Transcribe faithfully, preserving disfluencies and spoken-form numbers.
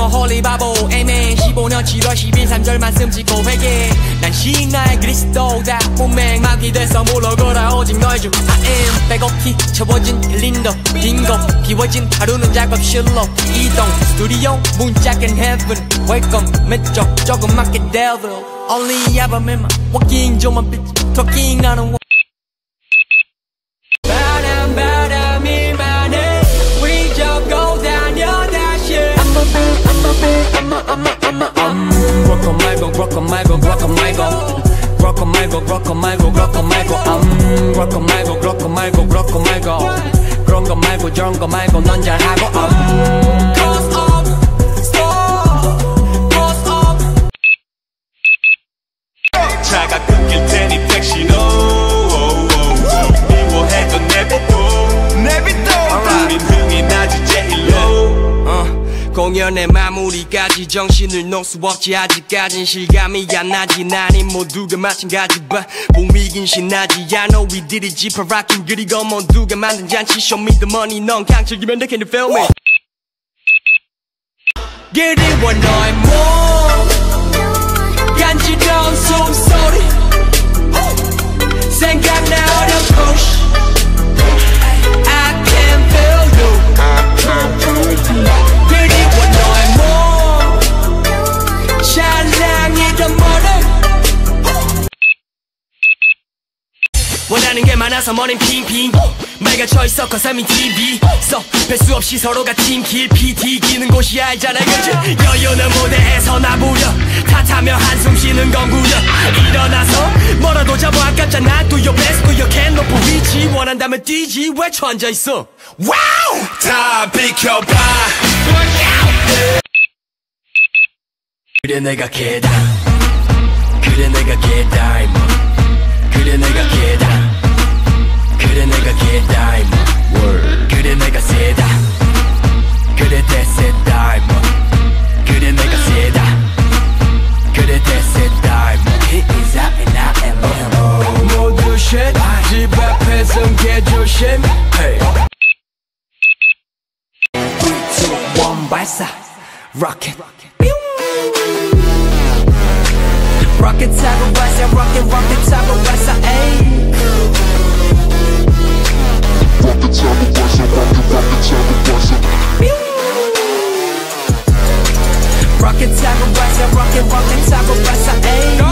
홀리 바보 에멘 십오 년 칠월 십일 삼 절만 숨짓고 회개 난 신나의 그리스도다 문맹 마귀 돼서 물러거라 오직 너의 주 I am 백오키 채워진 캘린더 빙고 비워진 하루는 작업실로 이동 스튜디오 문짝은 heaven welcome 맨쪽 조그맣게 devil only ever in my walking 좀만 빛 talking 나는 바람 바람이 많네 우리 저고 다녀 다시 I'm a man I'm a man I'm a I'm a I'm a I'm 그렇고 말고 그렇고 말고 그렇고 말고 그렇고 말고 그렇고 말고 그렇고 말고 I'm 그렇고 말고 그렇고 말고 그렇고 말고 그런 거 말고 저런 거 말고 넌 잘하고 I'm cause of stop cause of 차가 끊길 테니 택시로 미워해도 내비둬 내비둬 우린 흥이 나지 제일로 공연의 마무리까지 정신을 놓을 수 없지 아직까진 실감이 안 나지 나니 모두가 마찬가지 봐 봄이긴 신나지 I know we did it 지퍼 rockin' 그리고 모두가 만든 잔치 show me the money 넌 그냥 즐기면 돼 can you feel me 그리워 너의 몸 간지러운 숨소리 생각나 어렵고 I can feel you 그리워 너의 몸 찬양이던 머리 원하는 게 많아서 머린 핑핑 맑아져 있어 cause I'm in 티비 써 뵐 수 없이 서로가 팀킬 피티 기는 곳이 알잖아 그치 여유는 무대에서 나부려 탓하며 한숨 쉬는 건 구려 일어나서 뭐라도 잡아 아깝잖아 Do your best do your can 높은 위치 원한다면 뛰지 왜 쳐앉아있어 와우 다 비켜봐 그래 내가 개다 그래 내가 개다 임마 그래 내가 개다 그래 내가 개다 임마 그래 내가 세다 그래 대세다 임마 그래 내가 세다 그래 대세다 임마 He is out and I am him 모두 shit 집 앞에선 개조심 Hey three two one 발사 Rocket Rocket 타고 발사 Rocket rocket 타고 발사 에이 Rocket 타고 발사 Rocket rocket 타고 발사 Rocket 타고 발사 Rocket rocket 타고 발사 에이